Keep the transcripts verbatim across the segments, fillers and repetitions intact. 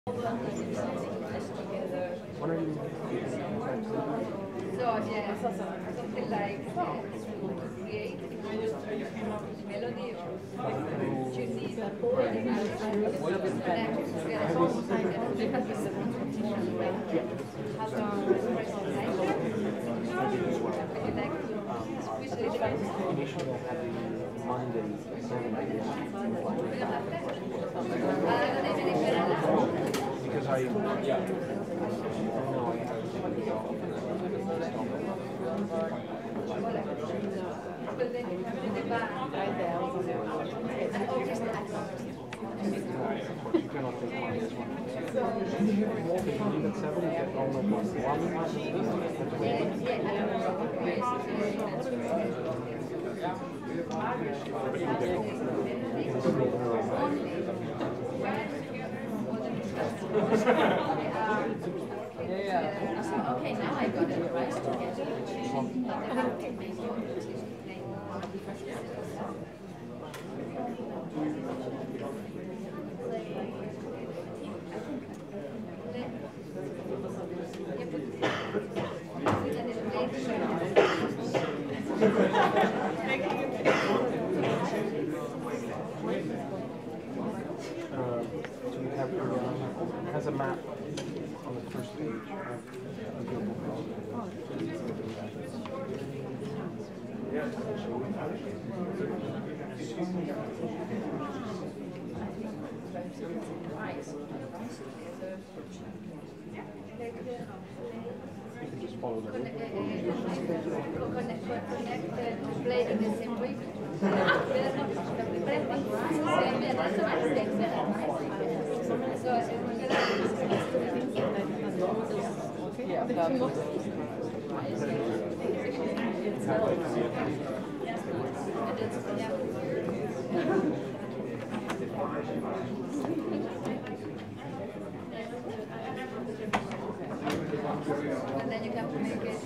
What are you So yeah, something like uh, create melody or tuning initially I had the Monday seven because I yeah. No, you cannot take one this one. Okay, you leave at seven, you get home at yeah. Okay, now I got it right together. Uh, so you have your, uh, it has a map on the first page of your book. You can just follow the Connect, connect, play in the same way. And then you can make it.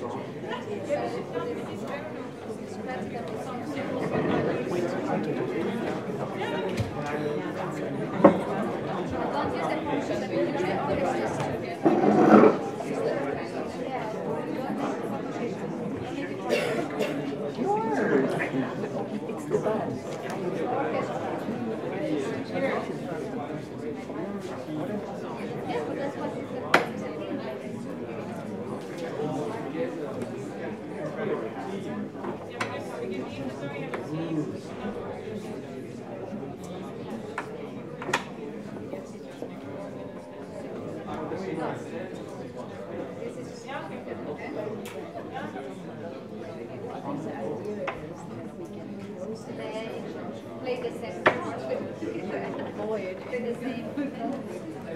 Play the same. Play the same.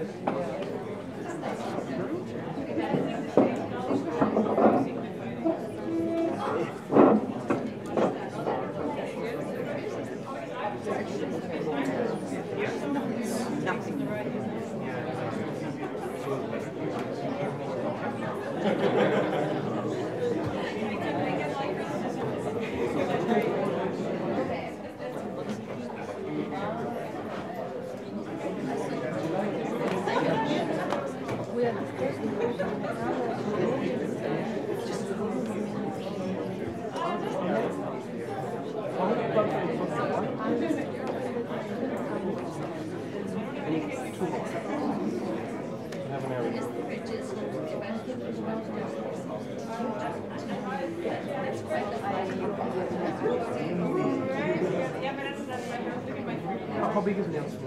How big is the dance?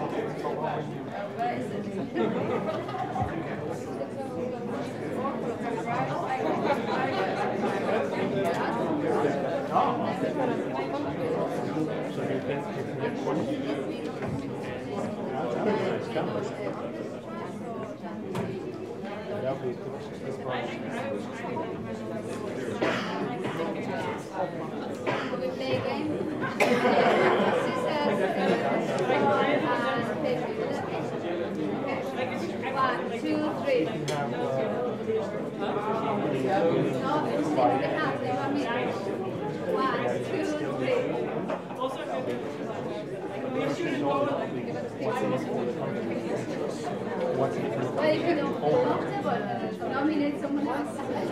So you can get one. Yeah, we play a game. One, two, three. One, two, three. what's in it for the company? What's in it for the Well, if you company? don't want to, but nominate someone else.